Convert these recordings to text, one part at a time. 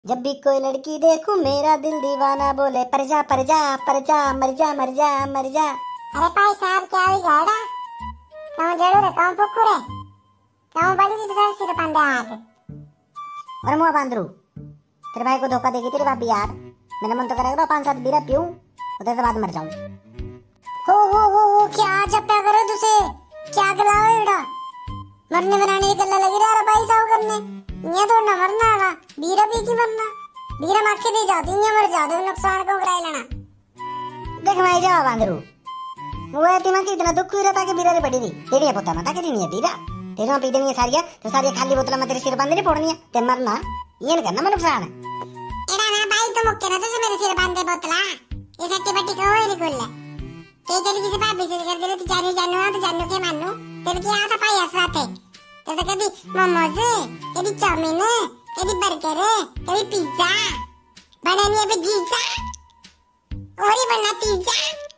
जब भी कोई लड़की देखूं मेरा दिल दीवाना बोले पर जा पर जा पर जा मर जा मर जा मर जा। अरे भाई साहब क्या हुई गाड़ा कहूं जड़ू रे कहूं फुक्कू रे कहूं बड़ी जी तुझे सिर पंदे आके और मुआ बांदरू तेरे भाई को धोखा देगी तेरी भाभी यार। मेरा मन तो करेगा 5-7 बीरा पीऊं और तेरे बाद मर जाऊं। हो क्या चप्पा करो तुसे क्या गलाओ एड़ा मरने बनाने की गल्ला लगी रहा भाई साहब करने ये तो ना मरना ना बीरा पी की मरना बीरा मार के दे जाती है मर जाते नुकसान को कराई लेना। देख मैं जा बांदरू मुआ तिमा की इतना दुख हुई रहता कि बीरा रे पड़ी थी तेरी है पोता मता के नहीं है बीरा तेरे पी देनी है सारिया तो सारी खाली बोतल में तेरे सिर बांधनी फोड़नी है ते मरना ये नहीं करना मैं नुकसान एड़ा ना भाई तो मुक्के ना तो मेरे सिर बांधे बोतला ये सट्टी पट्टी को होई निकल ले ते चली किसी भाभी से कर दे तो जाने जानो तो जानो के मानो तेरे की आता पाई असराते तेरे कभी मोमोज कभी चाउमीन कभी बर्गर कभी पिज्जा बनानी है पिज्जा और ही बनना पिज्जा।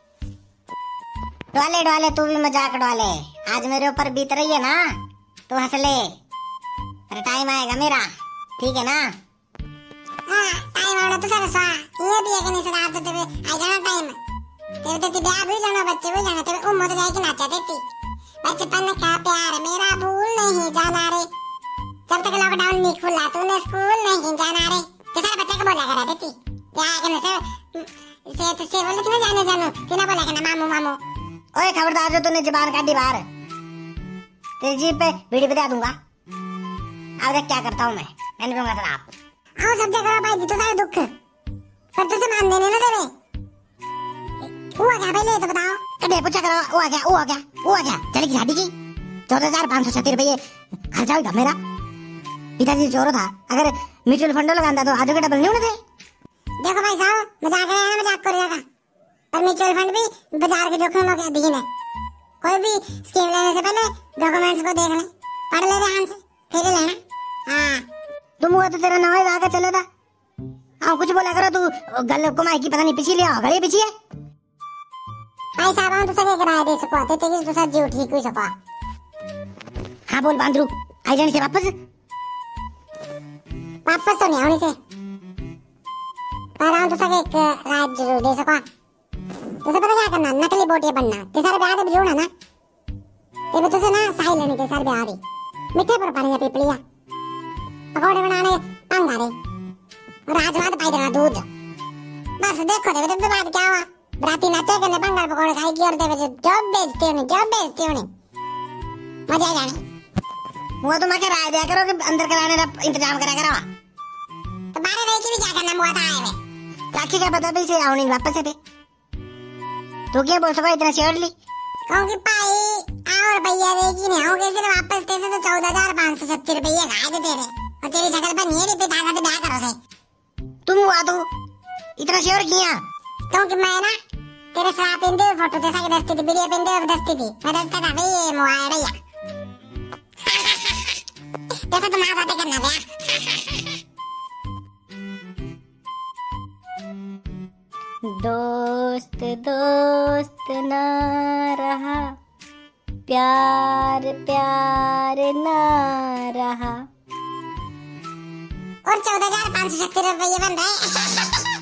डोले डोले तू भी मजाक डोले आज मेरे ऊपर बीत रही है ना तू हंस ले पर टाइम आएगा मेरा ठीक है ना। हाँ टाइम आना तो सारा सा ये भी है कि नहीं सदा तो तेरे आ जाना टाइम तेरे तो ब्याह भी जाना बच्चे भी जाना तेरे उम्र तो जाएगी नाचा देती बचपन का प्यार मेरा भूल नहीं जाना रे जब तक लॉकडाउन नहीं खुला तूने स्कूल नहीं जाना रे तो सारे बच्चे को बोला करा देती प्यार करने से बोले कि ना जाने जानो कि ना बोला करना मामू मामू। ओए खबरदार जो तूने जुबान काटी बाहर तेरी जीभ पे बीड़ी बजा दूंगा। अब देख क्या करता हूँ मैं नहीं दूंगा शराब। आओ सब जगह भाई जी तो सारे दुख पर तुझे मान देने ना देवे हुआ क्या पहले तो बताओ कभी पूछा करो हुआ क्या चली की शादी की 14,536 रुपये खर्चा हुआ मेरा पिताजी चोर था अगर म्यूचुअल फंड लगाता तो आज के डबल नहीं होने थे। देखो भाई साहब मजाक करेगा पर म्यूचुअल फंड भी बाजार के जोखिम के अधीन है कोई भी स्कीम लेने से पहले डॉक्यूमेंट्स को देख ले पढ़ ले ध्यान से फिर लेना। हाँ तुम हुआ तो तेरा नाम ही आगे चले था हाँ कुछ बोला करो तू गल कुमाई की पता नहीं पिछली लिया गले पिछली है भाई साहब हम तो सके किराया दे सको आते थे कि तो सब जीव ठीक हुई सको। हाँ बोल बांदरू आई जाने से वापस तो नहीं आने से पर हम तो सके एक रात जरूर दे सको तो सब पता क्या करना नकली बोटियां बनना ते सारे ब्याह दे जोड़ना ना ते तो से ना साई लेने के सारे ब्याह दी मिठे पर पानी पिपलिया पकौड़े बनाने पंगा रे और आज रात पाई देना दूध बस देखो देवे तो बात क्या हुआ बराती नाचे करने बंगाल पकौड़े खाई की और देवे जॉब बेचते होने मजा आ जाने मुआ तुम आके राय दिया करो कि अंदर कराने का इंतजाम करा करो तो बारे रही की भी क्या करना मुआ था आए में राखी क्या पता भी से आउनी वापस है बे तो क्या बोल सको इतना श्योरली कहूँ कि भाई और भैया देगी नहीं आओगे सिर्फ वापस तेरे तो 14,536 रुपये खाए थे तेरे और तेरी शक्ल पर नहीं पिता का तो ब्याह करो से तुम हुआ तू इतना श्योर किया क्योंकि मैं ना तेरे साथ पिंदे फोटो देखा के दस्ती थी वीडियो पिंदे और दस्ती थी मैं दस्ता था भाई ये मुआ भैया देखो तुम आ बातें करना भैया। दोस्त दोस्त ना रहा प्यार प्यार ना रहा और 14,536 रुपये बन रहे